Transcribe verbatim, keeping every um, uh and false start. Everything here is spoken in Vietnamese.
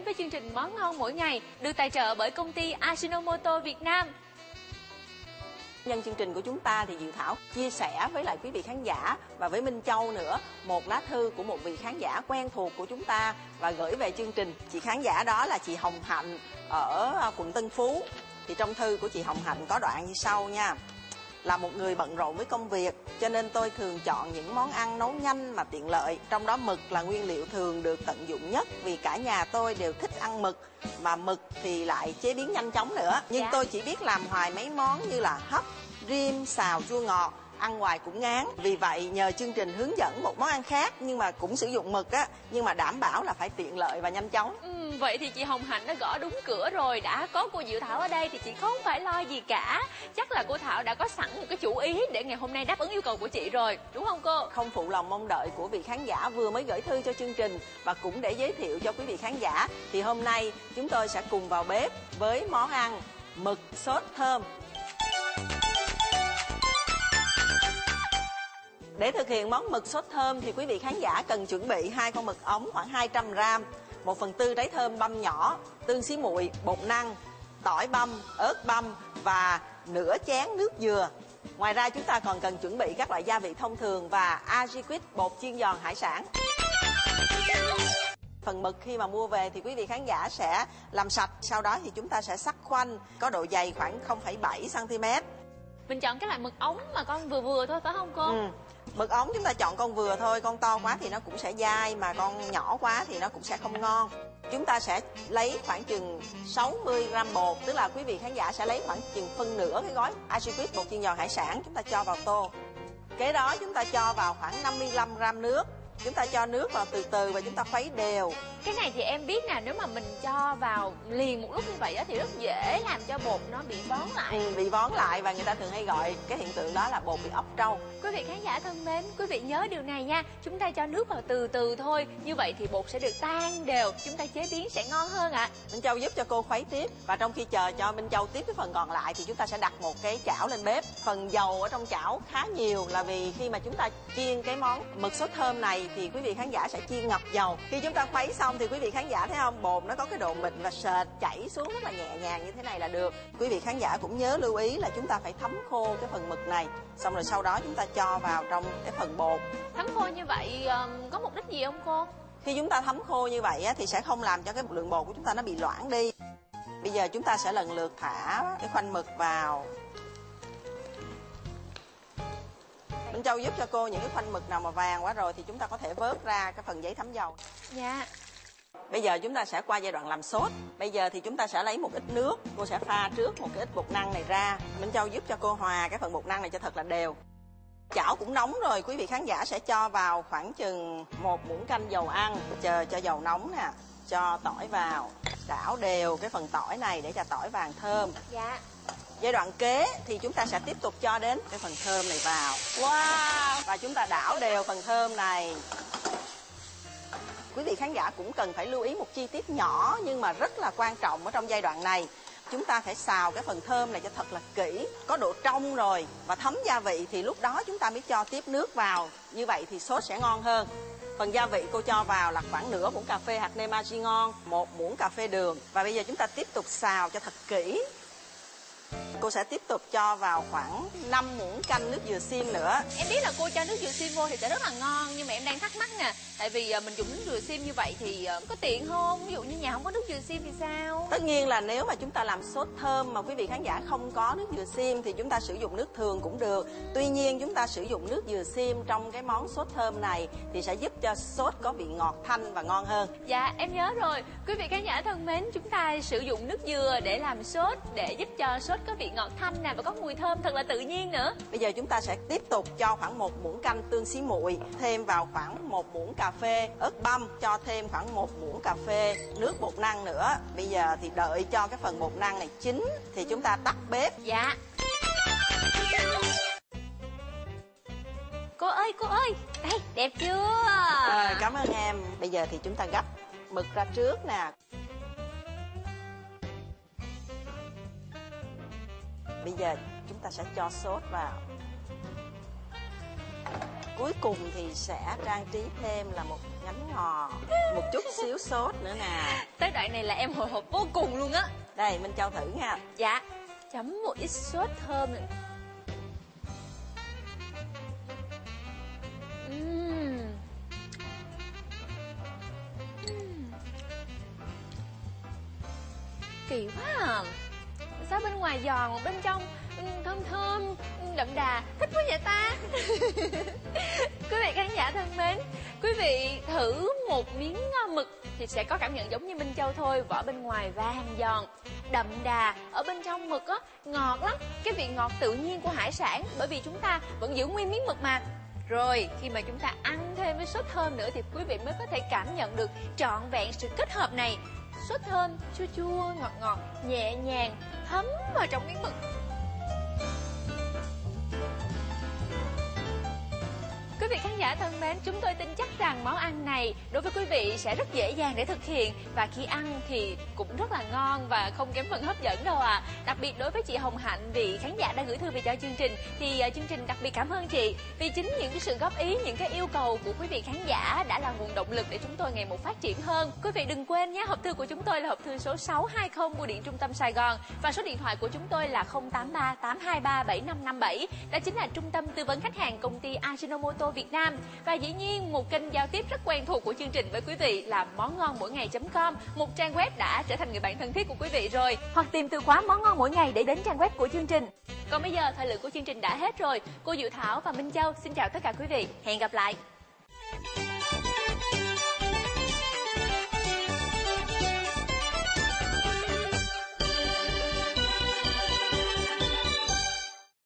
đến với chương trình Món Ngon Mỗi Ngày được tài trợ bởi công ty Ajinomoto Việt Nam. Nhân chương trình của chúng ta thì Diệu Thảo chia sẻ với lại quý vị khán giả và với Minh Châu nữa một lá thư của một vị khán giả quen thuộc của chúng ta và gửi về chương trình. Chị khán giả đó là chị Hồng Hạnh ở quận Tân Phú. Thì trong thư của chị Hồng Hạnh có đoạn như sau nha. Là một người bận rộn với công việc cho nên tôi thường chọn những món ăn nấu nhanh mà tiện lợi. Trong đó mực là nguyên liệu thường được tận dụng nhất vì cả nhà tôi đều thích ăn mực. Mà mực thì lại chế biến nhanh chóng nữa. Nhưng dạ. tôi chỉ biết làm hoài mấy món như là hấp, rim, xào chua ngọt. Ăn hoài cũng ngán. Vì vậy nhờ chương trình hướng dẫn một món ăn khác nhưng mà cũng sử dụng mực á, nhưng mà đảm bảo là phải tiện lợi và nhanh chóng. Ừ, vậy thì chị Hồng Hạnh đã gõ đúng cửa rồi. Đã có cô Diệu Thảo ở đây thì chị không phải lo gì cả. Chắc là cô Thảo đã có sẵn một cái chủ ý để ngày hôm nay đáp ứng yêu cầu của chị rồi, đúng không cô? Không phụ lòng mong đợi của vị khán giả vừa mới gửi thư cho chương trình. Và cũng để giới thiệu cho quý vị khán giả thì hôm nay chúng tôi sẽ cùng vào bếp với món ăn mực sốt thơm. Để thực hiện món mực sốt thơm thì quý vị khán giả cần chuẩn bị hai con mực ống khoảng hai trăm gam, một phần tư trái thơm băm nhỏ, tương xí muội, bột năng, tỏi băm, ớt băm và nửa chén nước dừa. Ngoài ra chúng ta còn cần chuẩn bị các loại gia vị thông thường và Ajiquit bột chiên giòn hải sản. Phần mực khi mà mua về thì quý vị khán giả sẽ làm sạch, sau đó thì chúng ta sẽ sắc khoanh, có độ dày khoảng không phẩy bảy xăng ti mét. Mình chọn cái loại mực ống mà con vừa vừa thôi phải không cô? Ừ. Mực ống chúng ta chọn con vừa thôi, con to quá thì nó cũng sẽ dai, mà con nhỏ quá thì nó cũng sẽ không ngon. Chúng ta sẽ lấy khoảng chừng sáu mươi gam bột, tức là quý vị khán giả sẽ lấy khoảng chừng phân nửa cái gói Ajiquit bột chiên giòn hải sản, chúng ta cho vào tô. Kế đó chúng ta cho vào khoảng năm mươi lăm gam nước. Chúng ta cho nước vào từ từ và chúng ta khuấy đều. Cái này thì em biết nè, nếu mà mình cho vào liền một lúc như vậy á, thì rất dễ làm cho bột nó bị vón lại. Ừ, bị vón lại và người ta thường hay gọi cái hiện tượng đó là bột bị ốc trâu. Quý vị khán giả thân mến, quý vị nhớ điều này nha. Chúng ta cho nước vào từ từ thôi. Như vậy thì bột sẽ được tan đều, chúng ta chế biến sẽ ngon hơn ạ. À. Minh Châu giúp cho cô khuấy tiếp. Và trong khi chờ cho Minh Châu tiếp cái phần còn lại thì chúng ta sẽ đặt một cái chảo lên bếp. Phần dầu ở trong chảo khá nhiều là vì khi mà chúng ta chiên cái món mực sốt thơm này thì quý vị khán giả sẽ chiên ngập dầu. Khi chúng ta khuấy xong thì quý vị khán giả thấy không, bột nó có cái độ mịn và sệt chảy xuống rất là nhẹ nhàng như thế này là được. Quý vị khán giả cũng nhớ lưu ý là chúng ta phải thấm khô cái phần mực này, xong rồi sau đó chúng ta cho vào trong cái phần bột. Thấm khô như vậy um, có mục đích gì không cô? Khi chúng ta thấm khô như vậy á, thì sẽ không làm cho cái lượng bột của chúng ta nó bị loãng đi. Bây giờ chúng ta sẽ lần lượt thả cái khoanh mực vào. Minh Châu giúp cho cô những cái khoanh mực nào mà vàng quá rồi thì chúng ta có thể vớt ra cái phần giấy thấm dầu. Dạ. Bây giờ chúng ta sẽ qua giai đoạn làm sốt. Bây giờ thì chúng ta sẽ lấy một ít nước. Cô sẽ pha trước một cái ít bột năng này ra. Minh Châu giúp cho cô hòa cái phần bột năng này cho thật là đều. Chảo cũng nóng rồi, quý vị khán giả sẽ cho vào khoảng chừng một muỗng canh dầu ăn. Chờ cho dầu nóng nè. Cho tỏi vào. Đảo đều cái phần tỏi này để cho tỏi vàng thơm. Dạ. Giai đoạn kế thì chúng ta sẽ tiếp tục cho đến cái phần thơm này vào. Wow! Và chúng ta đảo đều phần thơm này. Quý vị khán giả cũng cần phải lưu ý một chi tiết nhỏ nhưng mà rất là quan trọng ở trong giai đoạn này. Chúng ta phải xào cái phần thơm này cho thật là kỹ, có độ trong rồi và thấm gia vị thì lúc đó chúng ta mới cho tiếp nước vào. Như vậy thì sốt sẽ ngon hơn. Phần gia vị cô cho vào là khoảng nửa muỗng cà phê hạt nêm Aji ngon, một muỗng cà phê đường. Và bây giờ chúng ta tiếp tục xào cho thật kỹ. Cô sẽ tiếp tục cho vào khoảng năm muỗng canh nước dừa xiêm nữa. Em biết là cô cho nước dừa xiêm vô thì sẽ rất là ngon, nhưng mà em đang thắc mắc nè, tại vì mình dùng nước dừa xiêm như vậy thì có tiện không? Ví dụ như nhà không có nước dừa xiêm thì sao? Tất nhiên là nếu mà chúng ta làm sốt thơm mà quý vị khán giả không có nước dừa xiêm thì chúng ta sử dụng nước thường cũng được. Tuy nhiên chúng ta sử dụng nước dừa xiêm trong cái món sốt thơm này thì sẽ giúp cho sốt có vị ngọt thanh và ngon hơn. Dạ em nhớ rồi. Quý vị khán giả thân mến, chúng ta sử dụng nước dừa để làm sốt, để giúp cho sốt có vị ngọt thanh nè và có mùi thơm thật là tự nhiên nữa. Bây giờ chúng ta sẽ tiếp tục cho khoảng một muỗng canh tương xí muội, thêm vào khoảng một muỗng cà phê ớt băm, cho thêm khoảng một muỗng cà phê nước bột năng nữa. Bây giờ thì đợi cho cái phần bột năng này chín thì chúng ta tắt bếp. Dạ. Cô ơi, cô ơi, đây, đẹp chưa? À, cảm ơn em. Bây giờ thì chúng ta gấp mực ra trước nè. Bây giờ chúng ta sẽ cho sốt vào. cuối cùng thì sẽ trang trí thêm là một nhánh ngò, một chút xíu sốt nữa nè. Tới đoạn này là em hồi hộp vô cùng luôn á. Đây, Minh Châu thử nha. Dạ. Chấm một ít sốt thơm này. Uhm. Uhm. Kỳ quá à. Sao bên ngoài giòn, bên trong thơm thơm, đậm đà, thích quá vậy ta. Quý vị khán giả thân mến, quý vị thử một miếng mực thì sẽ có cảm nhận giống như Minh Châu thôi. Vỏ bên ngoài vàng giòn, đậm đà, ở bên trong mực á ngọt lắm. Cái vị ngọt tự nhiên của hải sản, bởi vì chúng ta vẫn giữ nguyên miếng mực mà. Rồi khi mà chúng ta ăn thêm với sốt thơm nữa thì quý vị mới có thể cảm nhận được trọn vẹn sự kết hợp này. Sốt thơm, chua chua, ngọt ngọt, nhẹ nhàng, thấm vào trong miếng mực. Quý vị khán giả thân mến, chúng tôi tin chắc rằng món ăn này đối với quý vị sẽ rất dễ dàng để thực hiện. Và khi ăn thì cũng rất là ngon và không kém phần hấp dẫn đâu à. Đặc biệt đối với chị Hồng Hạnh, vị khán giả đã gửi thư về cho chương trình, thì uh, chương trình đặc biệt cảm ơn chị. Vì chính những cái sự góp ý, những cái yêu cầu của quý vị khán giả đã là nguồn động lực để chúng tôi ngày một phát triển hơn. Quý vị đừng quên nhé, hộp thư của chúng tôi là hộp thư số sáu hai không, bưu điện Trung tâm Sài Gòn. Và số điện thoại của chúng tôi là không tám ba tám hai ba bảy năm năm bảy. Đó chính là trung tâm tư vấn khách hàng công ty Ajinomoto Việt Nam. Và dĩ nhiên một kênh giao tiếp rất quen thuộc của chương trình với quý vị là món ngon mỗi ngày chấm com, một trang web đã trở thành người bạn thân thiết của quý vị rồi. Hoặc tìm từ khóa món ngon mỗi ngày để đến trang web của chương trình. Còn bây giờ thời lượng của chương trình đã hết rồi. Cô Diệu Thảo và Minh Châu xin chào tất cả quý vị. Hẹn gặp lại.